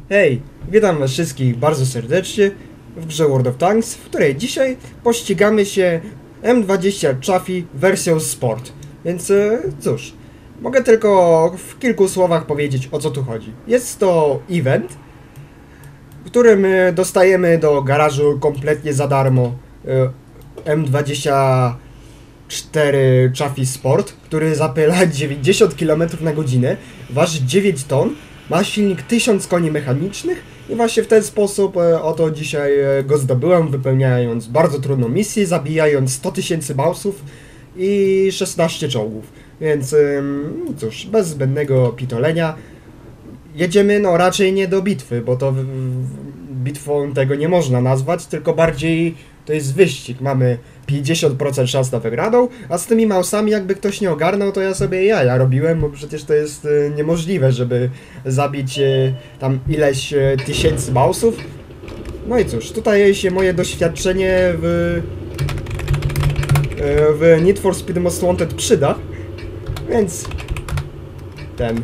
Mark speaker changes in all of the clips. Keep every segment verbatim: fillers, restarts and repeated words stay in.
Speaker 1: Hej, witam was wszystkich bardzo serdecznie w grze World of Tanks, w której dzisiaj pościgamy się M dwadzieścia Chaffee wersją Sport. Więc e, cóż, mogę tylko w kilku słowach powiedzieć, o co tu chodzi. Jest to event, w którym e, dostajemy do garażu kompletnie za darmo e, M dwadzieścia cztery Chaffee Sport, który zapyla dziewięćdziesiąt kilometrów na godzinę, waży dziewięć ton, ma silnik tysiąc koni mechanicznych i właśnie w ten sposób e, oto dzisiaj e, go zdobyłem, wypełniając bardzo trudną misję, zabijając sto tysięcy bossów i szesnaście czołgów. Więc ym, cóż, bez zbędnego pitolenia jedziemy, no raczej nie do bitwy, bo to w, w, bitwą tego nie można nazwać, tylko bardziej to jest wyścig. Mamy pięćdziesiąt procent szans na wygraną, a z tymi mausami jakby ktoś nie ogarnął, to ja sobie jaja robiłem, bo przecież to jest y, niemożliwe, żeby zabić y, tam ileś y, tysięcy mausów. No i cóż, tutaj się moje doświadczenie w, y, w Need for Speed Most Wanted przyda, więc ten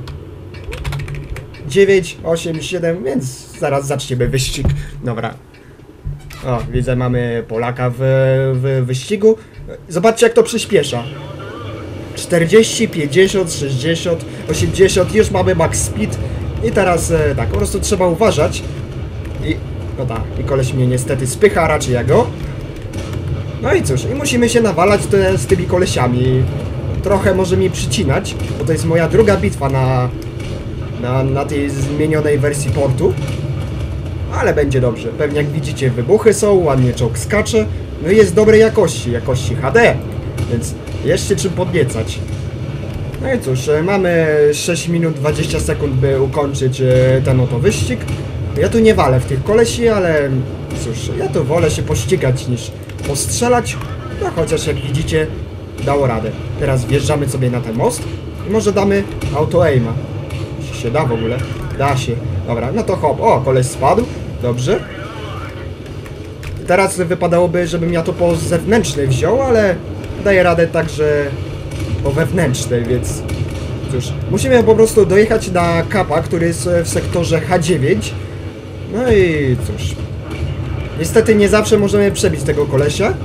Speaker 1: dziewięć, osiem, siedem, więc zaraz zaczniemy wyścig. Dobra. O, widzę, mamy Polaka w, w wyścigu. Zobaczcie, jak to przyspiesza. czterdzieści, pięćdziesiąt, sześćdziesiąt, osiemdziesiąt, już mamy max speed. I teraz e, tak, po prostu trzeba uważać. I, no tak, i koleś mnie niestety spycha, raczej ja go. No i cóż, i musimy się nawalać te, z tymi kolesiami. Trochę może mi przycinać, bo to jest moja druga bitwa na, na, na tej zmienionej wersji portu. Ale będzie dobrze. Pewnie jak widzicie, wybuchy są, ładnie czołg skacze. No i jest dobrej jakości, jakości H D. Więc jeszcze czym podniecać. No i cóż, mamy sześć minut dwadzieścia sekund, by ukończyć ten oto wyścig. Ja tu nie walę w tych kolesi, ale cóż, ja tu wolę się pościgać niż postrzelać. No chociaż jak widzicie, dało radę. Teraz wjeżdżamy sobie na ten most i może damy auto-aima. Jeśli się da w ogóle. Da się. Dobra, no to hop. O, koleś spadł. Dobrze. Teraz wypadałoby, żebym ja to po zewnętrznej wziął, ale daję radę także po wewnętrznej, więc cóż, musimy po prostu dojechać na kapa, który jest w sektorze H dziewięć. No i cóż, niestety nie zawsze możemy przebić tego kolesia.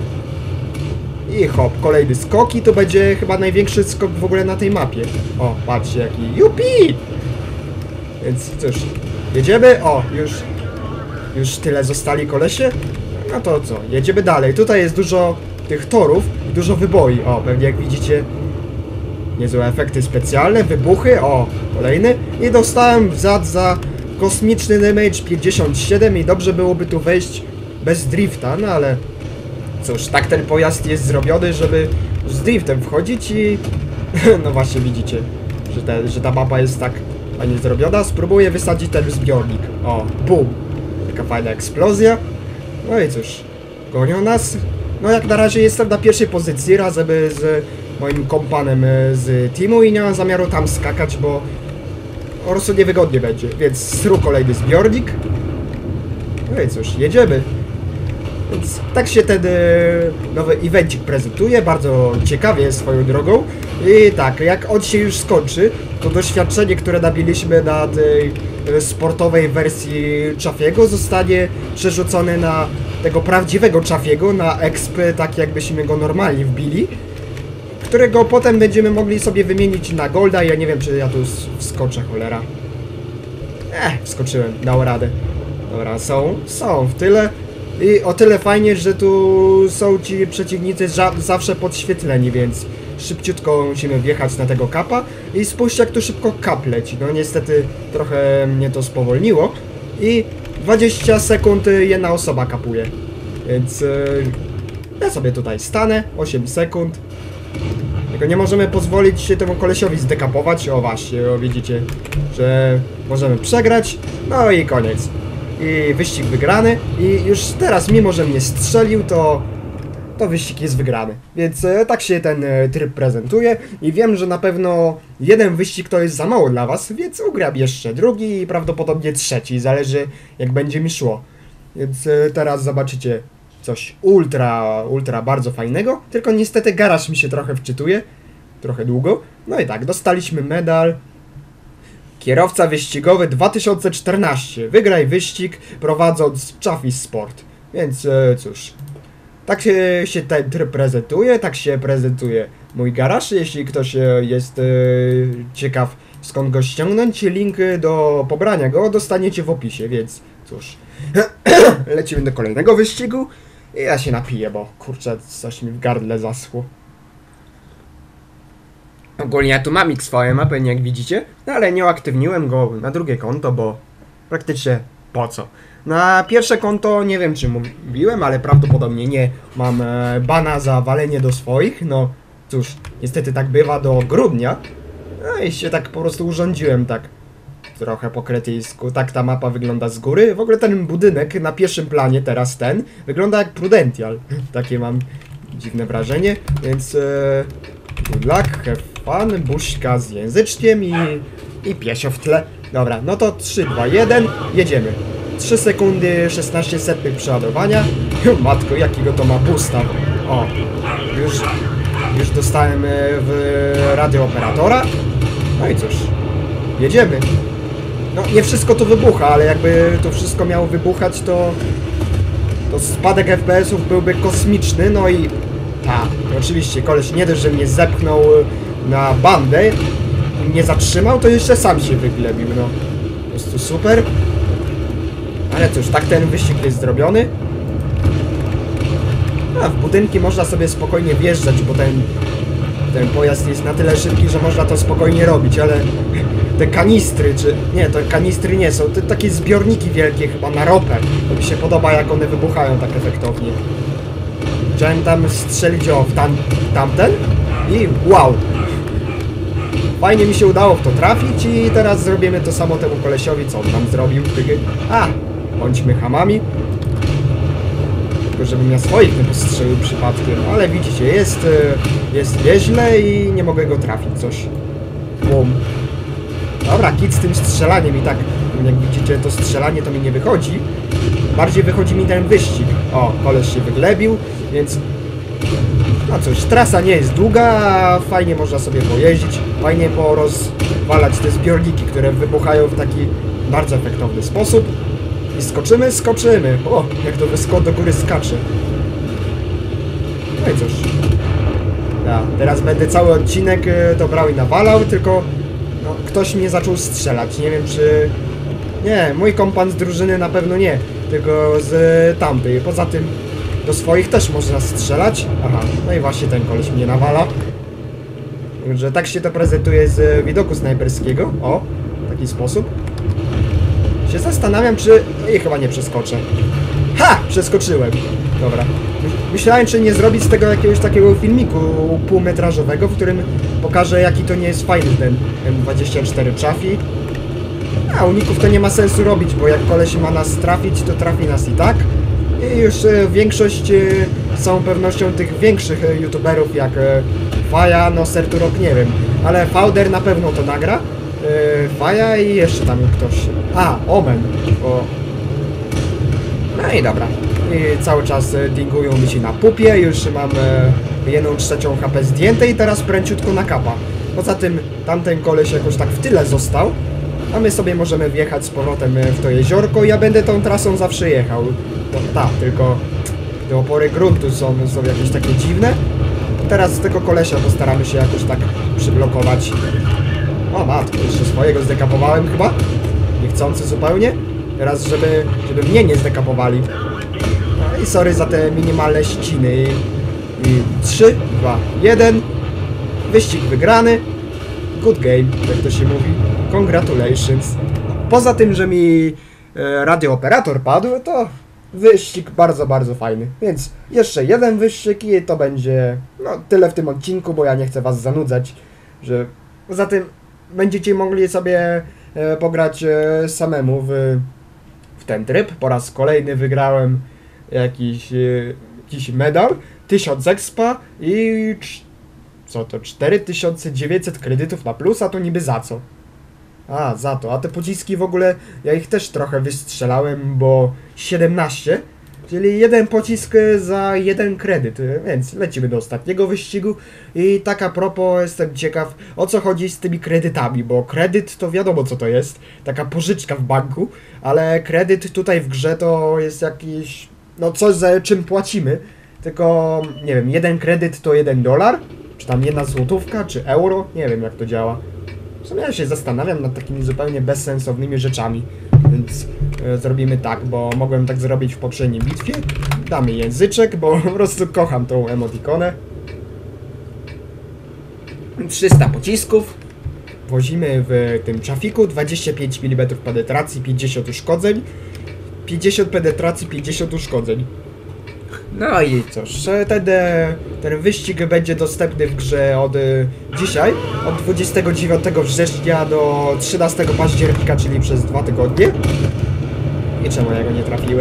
Speaker 1: I hop, kolejny skok i to będzie chyba największy skok w ogóle na tej mapie. O, patrzcie jaki, jupi! Więc cóż, jedziemy, o, już Już tyle zostali kolesie. No to co, jedziemy dalej. Tutaj jest dużo tych torów i dużo wyboi. O, pewnie jak widzicie, niezłe efekty specjalne, wybuchy. O, kolejny. I dostałem w zad za kosmiczny damage pięćdziesiąt siedem i dobrze byłoby tu wejść bez drifta, no ale cóż, tak ten pojazd jest zrobiony, żeby z driftem wchodzić i no właśnie widzicie, że, te, że ta mapa jest tak fajnie zrobiona. Spróbuję wysadzić ten zbiornik. O, bum. Taka fajna eksplozja. No i cóż, gonią nas. No jak na razie jestem na pierwszej pozycji razem z moim kompanem z teamu i nie mam zamiaru tam skakać, bo po prostu niewygodnie będzie. Więc sru kolejny zbiornik. No i cóż, jedziemy. Więc tak się ten nowy evencik prezentuje, bardzo ciekawie swoją drogą. I tak, jak on się już skończy, to doświadczenie, które nabiliśmy na tej sportowej wersji Chaffiego, zostanie przerzucone na tego prawdziwego Chaffiego, na expy, tak jakbyśmy go normalnie wbili, którego potem będziemy mogli sobie wymienić na golda. Ja nie wiem, czy ja tu wskoczę, cholera. Eh, wskoczyłem, dało radę. Dobra, są, są w tyle. I o tyle fajnie, że tu są ci przeciwnicy zawsze podświetleni, więc szybciutko musimy wjechać na tego kapa. I spójrzcie, jak tu szybko kap leci. No niestety trochę mnie to spowolniło. I dwadzieścia sekund jedna osoba kapuje. Więc yy, ja sobie tutaj stanę, osiem sekund. Tylko nie możemy pozwolić się temu kolesiowi zdekapować. O właśnie, o, widzicie, że możemy przegrać. No i koniec. I wyścig wygrany. I już teraz, mimo że mnie strzelił, to to wyścig jest wygrany. Więc e, tak się ten e, tryb prezentuje. I wiem, że na pewno jeden wyścig to jest za mało dla was, więc ugram jeszcze drugi i prawdopodobnie trzeci. Zależy, jak będzie mi szło. Więc e, teraz zobaczycie coś ultra, ultra bardzo fajnego. Tylko niestety garaż mi się trochę wczytuje. Trochę długo. No i tak, dostaliśmy medal. Kierowca wyścigowy dwa tysiące czternaście. Wygraj wyścig prowadząc Chaffee Sport. Więc e, cóż. Tak się, się ten tryb prezentuje, tak się prezentuje mój garaż. Jeśli ktoś e, jest e, ciekaw skąd go ściągnąć, link do pobrania go dostaniecie w opisie, więc cóż. Lecimy do kolejnego wyścigu i ja się napiję, bo kurczę, coś mi w gardle zaschło. Ogólnie ja tu mam X V M, pewnie jak widzicie, no ale nie uaktywniłem go na drugie konto, bo praktycznie po co. Na pierwsze konto nie wiem czy mówiłem, ale prawdopodobnie nie. Mam e, bana za walenie do swoich, no cóż, niestety tak bywa do grudnia. No i się tak po prostu urządziłem tak trochę po kretyjsku. Tak ta mapa wygląda z góry. W ogóle ten budynek na pierwszym planie, teraz ten, wygląda jak Prudential. Takie mam dziwne wrażenie, więc e, good luck, have fun, buźka z języczkiem i, i piesio w tle. Dobra, no to trzy, dwa, jeden, jedziemy. trzy sekundy, szesnaście setnych przeładowania. Matko, jakiego to ma boosta. O, już, już dostałem w radio operatora. No i cóż, jedziemy. No, nie wszystko to wybucha, ale jakby to wszystko miało wybuchać, to, to spadek F P S-ów byłby kosmiczny. No i a, oczywiście, koleś nie dość, że mnie zepchnął na bandę i mnie zatrzymał, to jeszcze sam się wyglebił, no. Po prostu super. Ale cóż, tak ten wyścig jest zrobiony. A w budynki można sobie spokojnie wjeżdżać, bo ten, ten pojazd jest na tyle szybki, że można to spokojnie robić, ale te kanistry, czy... nie, to kanistry nie są, to takie zbiorniki wielkie chyba na ropę. To mi się podoba, jak one wybuchają tak efektownie. Chciałem tam strzelić o w tam, tamten i wow! Fajnie mi się udało w to trafić i teraz zrobimy to samo temu kolesiowi, co on tam zrobił. A! Bądźmy hamami. Tylko żebym ja swoich nie postrzelił przypadkiem, ale widzicie, jest, jest nieźle i nie mogę go trafić, coś. Bum. Dobra, kit z tym strzelaniem i tak, jak widzicie, to strzelanie to mi nie wychodzi. Bardziej wychodzi mi ten wyścig. O, koleś się wyglebił, więc... no cóż, trasa nie jest długa, fajnie można sobie pojeździć, fajnie porozwalać te zbiorniki, które wybuchają w taki bardzo efektowny sposób. I skoczymy, skoczymy. O, jak to wysko do góry skacze. No i cóż. Ja, teraz będę cały odcinek to brał i nawalał, tylko no, ktoś mnie zaczął strzelać. Nie wiem czy... nie, mój kompan z drużyny na pewno nie, tylko z tamtej. Poza tym do swoich też można strzelać. Aha, no i właśnie ten koleś mnie nawala. Także tak się to prezentuje z widoku snajperskiego. O, w taki sposób. Się zastanawiam, czy... no i chyba nie przeskoczę. Ha! Przeskoczyłem. Dobra. Myślałem, czy nie zrobić z tego jakiegoś takiego filmiku półmetrażowego, w którym pokażę, jaki to nie jest fajny ten M dwadzieścia cztery Chaffee. A uników to nie ma sensu robić, bo jak koleś ma nas trafić, to trafi nas i tak. I już e, większość e, z całą pewnością tych większych e, youtuberów jak e, Faja, no Serturok nie wiem, ale Fauder na pewno to nagra. E, Faja i jeszcze tam ktoś. A, Omen. O. No i dobra. I cały czas e, dingują mi się na pupie, już mam e, jedną trzecią H P zdjęte i teraz pręciutko na kapa. Poza tym tamten koleś jakoś tak w tyle został. A my sobie możemy wjechać z powrotem w to jeziorko i ja będę tą trasą zawsze jechał. No tak, tylko te opory gruntu są, są jakieś takie dziwne. Teraz z tego kolesia postaramy się jakoś tak przyblokować. O matko, jeszcze swojego zdekapowałem chyba. Niechcący zupełnie. Teraz, żeby, żeby mnie nie zdekapowali. No i sorry za te minimalne ściny. I, i trzy, dwa, jeden. Wyścig wygrany. Good game, jak to się mówi. Congratulations. Poza tym, że mi e, radiooperator padł, to wyścig bardzo, bardzo fajny. Więc jeszcze jeden wyścig i to będzie no tyle w tym odcinku, bo ja nie chcę was zanudzać, że poza tym będziecie mogli sobie e, pograć e, samemu w, w ten tryb. Po raz kolejny wygrałem jakiś, e, jakiś medal, tysiąc expa i co to, cztery tysiące dziewięćset kredytów na plus, a to niby za co? A, za to. A te pociski w ogóle, ja ich też trochę wystrzelałem, bo siedemnaście Czyli jeden pocisk za jeden kredyt, więc lecimy do ostatniego wyścigu. I tak a propos, jestem ciekaw, o co chodzi z tymi kredytami, bo kredyt to wiadomo co to jest, taka pożyczka w banku, ale kredyt tutaj w grze to jest jakiś, no coś za czym płacimy, tylko nie wiem, jeden kredyt to jeden dolar, czy tam jedna złotówka, czy euro, nie wiem jak to działa. W sumie ja się zastanawiam nad takimi zupełnie bezsensownymi rzeczami, więc e, zrobimy tak, bo mogłem tak zrobić w poprzedniej bitwie. Damy języczek, bo po prostu kocham tą emotikonę. trzysta pocisków. Wozimy w tym trafiku, dwadzieścia pięć milimetrów penetracji, pięćdziesiąt uszkodzeń. pięćdziesiąt penetracji, pięćdziesiąt uszkodzeń. No i cóż, ten, ten wyścig będzie dostępny w grze od dzisiaj, od dwudziestego dziewiątego września do trzynastego października, czyli przez dwa tygodnie. I czemu ja go nie trafiłem?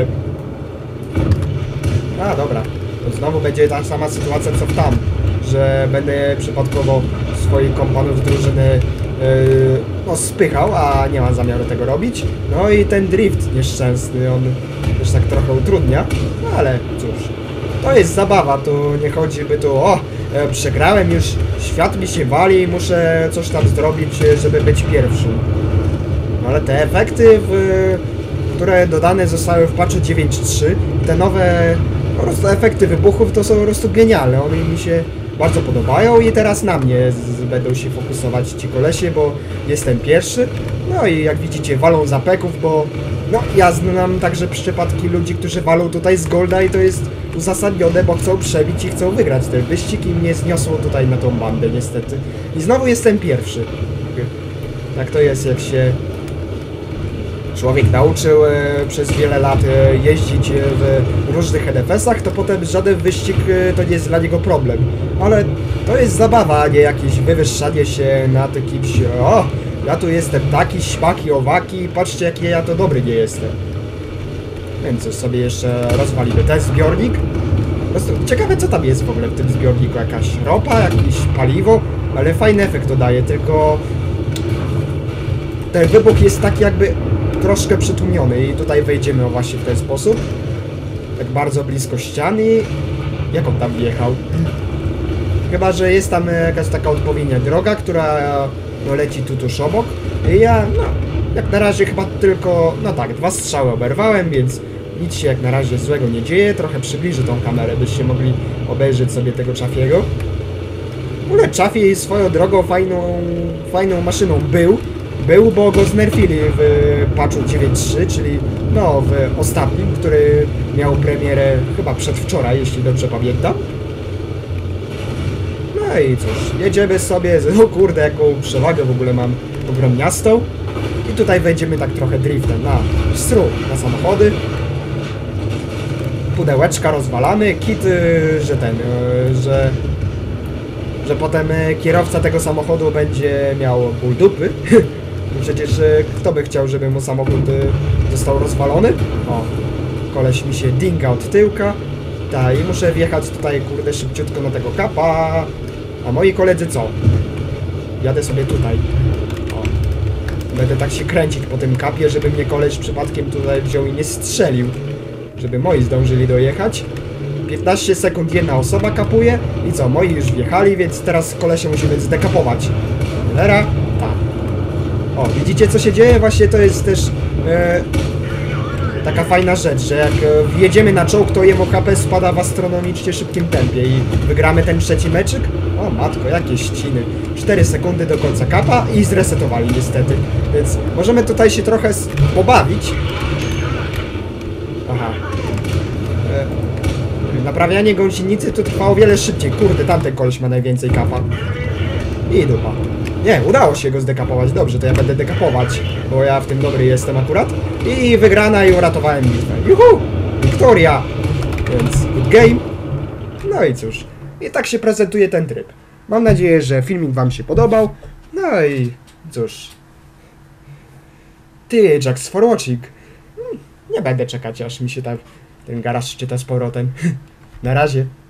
Speaker 1: A, dobra. To znowu będzie ta sama sytuacja co w tam, że będę przypadkowo swoich kompanów z drużyny yy, no, spychał, a nie mam zamiaru tego robić. No i ten drift nieszczęsny, on też tak trochę utrudnia, no ale cóż. To jest zabawa, tu nie chodzi by tu, o, e, przegrałem już, świat mi się wali, muszę coś tam zrobić, żeby być pierwszym. No ale te efekty, w, które dodane zostały w patchu dziewięć trzy, te nowe po prostu efekty wybuchów to są po prostu genialne, one mi się bardzo podobają i teraz na mnie z, będą się fokusować ci kolesie, bo jestem pierwszy. No i jak widzicie walą za peków, bo no ja znam także przypadki ludzi, którzy walą tutaj z golda i to jest uzasadnione, bo chcą przebić i chcą wygrać ten wyścig i mnie zniosło tutaj na tą bandę niestety. I znowu jestem pierwszy. Tak to jest, jak się człowiek nauczył e, przez wiele lat e, jeździć w różnych N F S-ach, to potem żaden wyścig e, to nie jest dla niego problem. Ale to jest zabawa, a nie jakieś wywyższanie się nad kimś. O, ja tu jestem taki, śmaki, owaki, patrzcie jaki ja to dobry nie jestem. Więc sobie jeszcze rozwalimy ten zbiornik. Po prostu ciekawe co tam jest w ogóle w tym zbiorniku, jakaś ropa, jakieś paliwo, ale fajny efekt to daje, tylko ten wybuch jest tak jakby troszkę przytłumiony i tutaj wejdziemy właśnie w ten sposób. Tak bardzo blisko ściany. Jak on tam wjechał? Chyba, że jest tam jakaś taka odpowiednia droga, która no, leci tu tuż obok. I ja, no, jak na razie chyba tylko, no tak, dwa strzały oberwałem, więc nic się jak na razie złego nie dzieje. Trochę przybliżę tą kamerę, byście mogli obejrzeć sobie tego Chaffee'ego. W ogóle Chaffee swoją drogą fajną, fajną maszyną był. Był, bo go znerfili w patchu dziewięć trzy, czyli no w ostatnim, który miał premierę chyba przedwczoraj, jeśli dobrze pamiętam. No i cóż, jedziemy sobie, no kurde, jaką przewagę w ogóle mam ogromniastą. I tutaj wejdziemy tak trochę driftem na stru, na samochody. Pudełeczka rozwalamy, kit, że ten, że... że potem kierowca tego samochodu będzie miał ból dupy. Przecież kto by chciał, żeby mu samochód został rozwalony? O, koleś mi się dinga od tyłka. Tak, i muszę wjechać tutaj, kurde, szybciutko na tego kapa. A moi koledzy co? Jadę sobie tutaj. O, będę tak się kręcić po tym kapie, żeby mnie koleś przypadkiem tutaj wziął i nie strzelił. Żeby moi zdążyli dojechać. piętnaście sekund jedna osoba kapuje. I co, moi już wjechali, więc teraz kolesie musimy zdekapować. Lera, tak. O, widzicie co się dzieje? Właśnie to jest też e, taka fajna rzecz, że jak e, wjedziemy na czołg, to jego H P spada w astronomicznie szybkim tempie i wygramy ten trzeci meczyk. O matko, jakie ściny. cztery sekundy do końca kapa i zresetowali niestety. Więc możemy tutaj się trochę pobawić. Aha. E, naprawianie gąsienicy to trwało wiele szybciej. Kurde, tamten koleś ma najwięcej kapa. I dupa. Nie, udało się go zdekapować. Dobrze, to ja będę dekapować, bo ja w tym dobry jestem akurat. I wygrana i uratowałem bitwę. Juhu! Wiktoria! Więc good game. No i cóż. I tak się prezentuje ten tryb. Mam nadzieję, że filmik wam się podobał. No i cóż. Ty, Jax for watching. Nie będę czekać, aż mi się tak ten garaż czyta z powrotem. Na razie.